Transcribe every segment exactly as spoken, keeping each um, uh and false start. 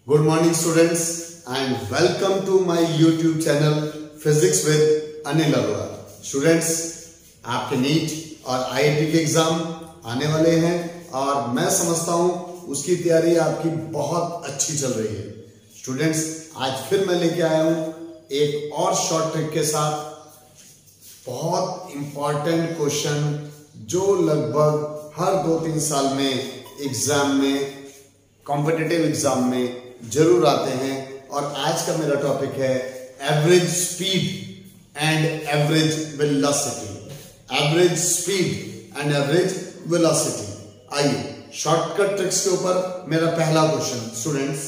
Good morning students and welcome to my YouTube channel Physics with Anil Arora। Students, आपके NEET और I I T के exam आने वाले हैं और मैं समझता हूं उसकी तैयारी आपकी बहुत अच्छी चल रही है। स्टूडेंट्स, आज फिर मैं लेके आया हूं एक और शॉर्ट ट्रिक के साथ, बहुत इंपॉर्टेंट क्वेश्चन जो लगभग हर दो तीन साल में एग्जाम में, कॉम्पिटिटिव एग्जाम में जरूर आते हैं। और आज का मेरा टॉपिक है average speed and average velocity. Average speed and average velocity. आइए शॉर्टकट ट्रिक्स के ऊपर मेरा पहला क्वेश्चन। स्टूडेंट्स,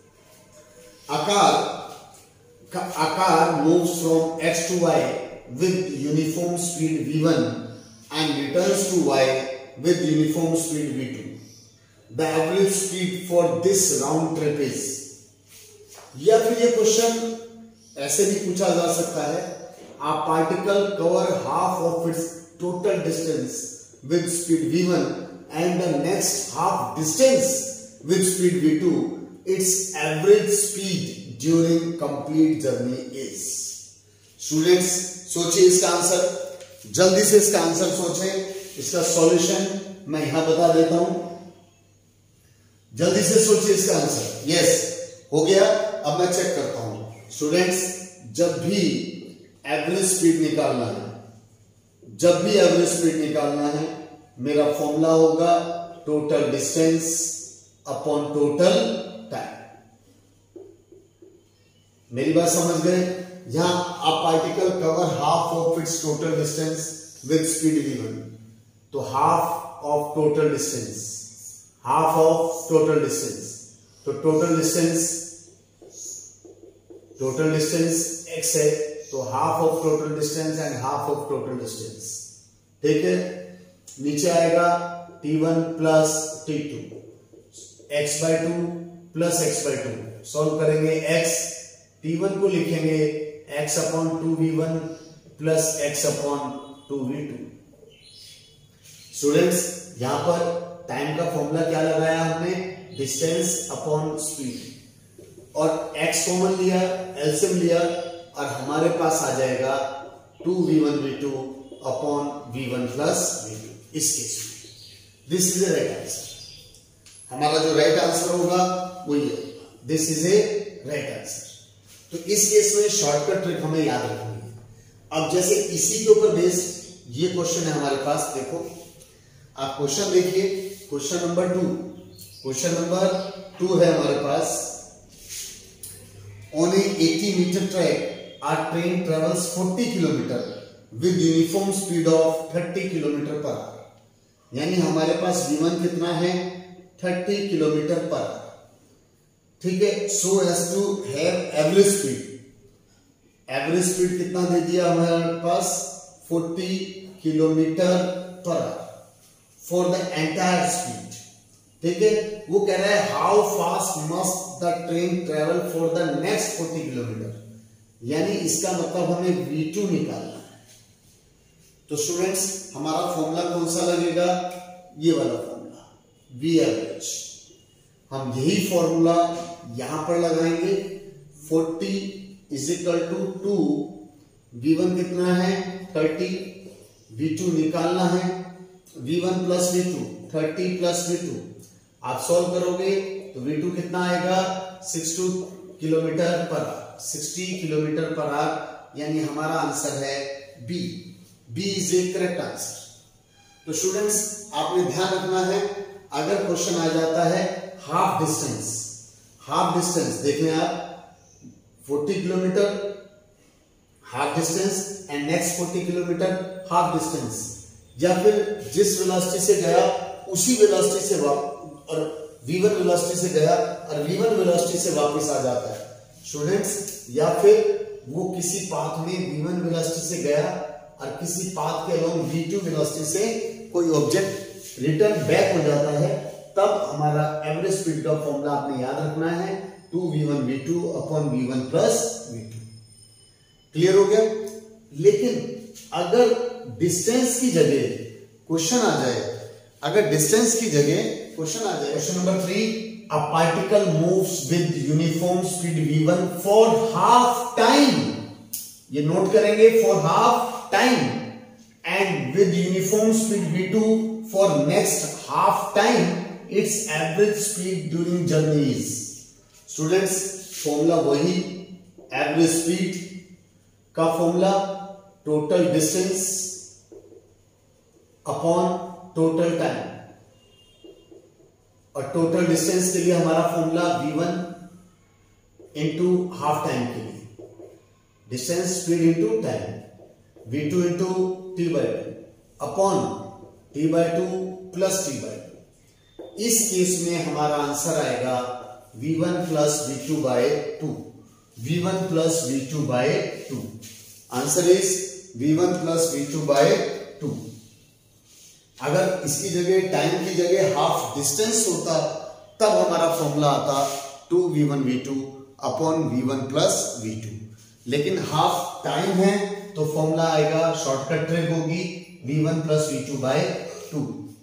आकार का a car moves from x to y with uniform speed v one and returns to y with uniform speed v two. The average speed for this round trip is। या फिर ये question ऐसे भी पूछा जा सकता है, a particle cover half of its total distance with speed v one and the next half distance with speed v two, its average speed during complete journey is। Students, सोचिए इसका आंसर, जल्दी से इसका आंसर सोचें। इसका solution मैं यहां बता देता हूं, जल्दी से सोचिए इसका आंसर। यस, हो गया। अब मैं चेक करता हूं। स्टूडेंट्स, जब भी एवरेज स्पीड निकालना है, जब भी एवरेज स्पीड निकालना है, मेरा फॉर्मूला होगा total distance upon total time. मेरी बात समझ गए? यहां a particle cover half of its total distance with speed v one, तो half of total distance, half of total distance, तो total distance, total distance x है, तो half of total distance and half of total distance. ठीक है, नीचे आएगा t one plus t two, x by two plus x by two. Solve करेंगे x, t one को लिखेंगे x upon two we one plus x upon two v two. Students, यहां पर time का फॉर्मूला क्या लगाया हमने? डिस्टेंस अपॉन स्पीड, और x कॉमन लिया, एलसीएम लिया, और हमारे पास आ जाएगा two we one we two upon we one plus we two. इस केस में this is a right answer. हमारा जो राइट आंसर होगा वो ये होगा, this is a right answer. तो इस केस में शॉर्टकट ट्रिक हमें याद रखनी है। अब जैसे इसी के ऊपर बेस्ड ये क्वेश्चन है हमारे पास, देखो आप क्वेश्चन देखिए, question number two. Question number two है हमारे पास, on a eighty metre track a train travels forty kilometre with uniform speed of thirty kilometre per hour. यानी हमारे पास वी वन कितना है? Thirty kilometre per hour. ठीक है, so as to have average speed. Average speed कितना दे दिया हमारे पास? Forty kilometre per hour for the entire speed. ठीक है, वो कह रहा है how fast must the train travel for the next forty kilometre. यानी इसका मतलब हमें वी टू निकालना है। तो स्टूडेंट्स, हमारा फॉर्मूला कौन सा लगेगा? ये वाला फॉर्मूला, वी एवरेज। हम यही फॉर्मूला यहां पर लगाएंगे। Forty is equal to two, we one कितना है? थर्टी, वी टू निकालना है, v one plus we two, thirty plus we two. आप सॉल्व करोगे तो वी टू कितना आएगा? Sixty kilometre per hour, sixty kilometre per hour. यानी हमारा आंसर है B. B is a correct answer. तो स्टूडेंट्स, आपने ध्यान रखना है, अगर क्वेश्चन आ जाता है हाफ डिस्टेंस, हाफ डिस्टेंस देख लें आप, forty kilometre half distance and next forty kilometre half distance, या फिर जिस वेलोसिटी से गया उसी वेलोसिटी से वापस, और वी वन वेलोसिटी से गया और वी वन वेलोसिटी से वापस आ जाता है स्टूडेंट्स, या फिर वो किसी पाथ में वी वन वेलोसिटी से गया और किसी पाथ के अलोंग वी टू वेलोसिटी से कोई ऑब्जेक्ट रिटर्न बैक हो जाता है, तब हमारा एवरेज स्पीड का फॉर्मूला आपने याद रखना है, two we one we two upon we one plus we two. Clear हो गया? लेकिन अगर डिस्टेंस की जगह क्वेश्चन आ जाए, अगर डिस्टेंस की जगह क्वेश्चन आ जाए, question number three, a particle moves with uniform speed v one for half time, ये नोट करेंगे, for half time, and with uniform speed v two for next half time, its average speed during journey is. Students formula वही, average speed का formula total distance upon total time, और total distance के लिए हमारा formula V one into half time के लिए, distance speed into time, V two into T by two upon T by two plus T by two. इस case में हमारा answer आएगा V one plus we two by two, we one plus we two by two. Answer is we one plus we two by two. अगर इसकी जगह time की जगह half distance होता तब हमारा फॉर्मूला आता two we one we two upon we one plus we two, लेकिन हाफ टाइम है तो फॉर्मूला आएगा, शॉर्टकट ट्रिक होगी V one plus we two by two.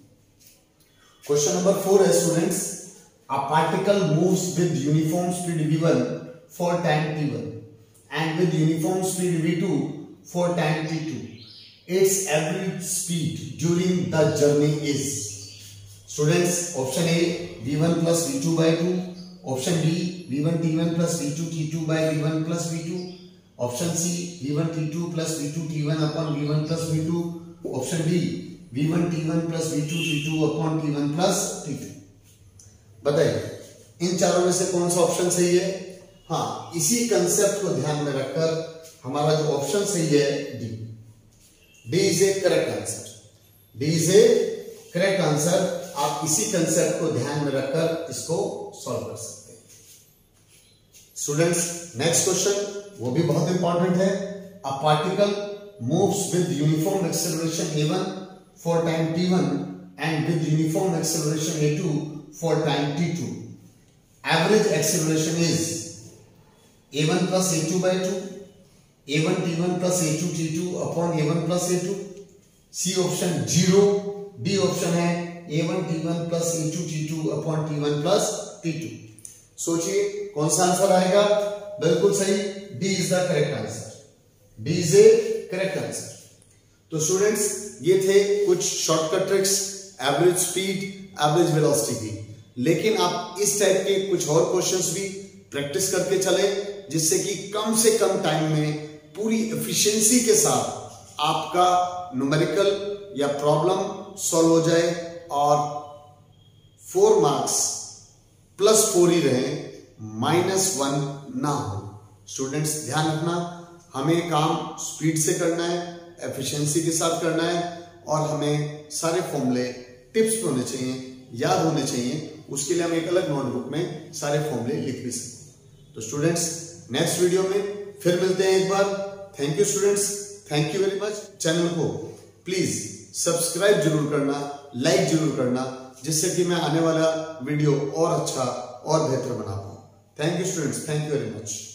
Question number four है students, a particle moves with uniform speed v one for time t one and with uniform speed v two for time t two. Its average speed during the journey is. Students, option A v one plus v two by two, option B v one t one plus v two t two by v one plus v two, option C v one t two plus v two t one upon v one plus v two, option D v one t one plus v two t two upon t one plus t two. बताइए इन चारों में से कौन सा option सही है? हाँ, इसी कंसेप्ट को ध्यान में रखकर हमारा जो ऑप्शन सही है D, D is a correct answer, D is a correct answer. आप इसी कंसेप्ट को ध्यान में रखकर इसको सॉल्व कर सकते हैं। स्टूडेंट्स, नेक्स्ट क्वेश्चन वो भी बहुत इंपॉर्टेंट है। A particle moves with uniform acceleration A one for time T one and with uniform acceleration A two for time t two. Average acceleration is a one plus a two by two, a one t one plus a two t two upon a one plus a two, C option zero, D option है a one t one plus a two t two upon t one plus t two. सोचिए कौन सा answer आएगा? बिल्कुल सही, D is the correct answer, D is a correct answer। तो students, ये थे कुछ shortcut tricks average speed, average velocity की, लेकिन आप इस टाइप के कुछ और क्वेश्चंस भी प्रैक्टिस करके चले, जिससे कि कम से कम टाइम में पूरी एफिशिएंसी के साथ आपका न्यूमेरिकल या प्रॉब्लम सॉल्व हो जाए और फोर मार्क्स प्लस फोर ही रहे, माइनस वन ना हो। स्टूडेंट्स, ध्यान रखना, हमें काम स्पीड से करना है, एफिशिएंसी के साथ करना है, और हमें सारे फॉर्मूले टिप्स पे होने चाहिए, याद होने चाहिए। उसके लिए हम एक अलग नोटबुक में सारे फॉर्मूले लिख भी सकते। तो स्टूडेंट्स, नेक्स्ट वीडियो में फिर मिलते हैं एक बार। Thank you students, thank you very much. Channel को प्लीज सब्सक्राइब जरूर करना, लाइक जरूर करना, जिससे कि मैं आने वाला वीडियो और अच्छा और बेहतर बना पाऊं। Thank you students, thank you very much.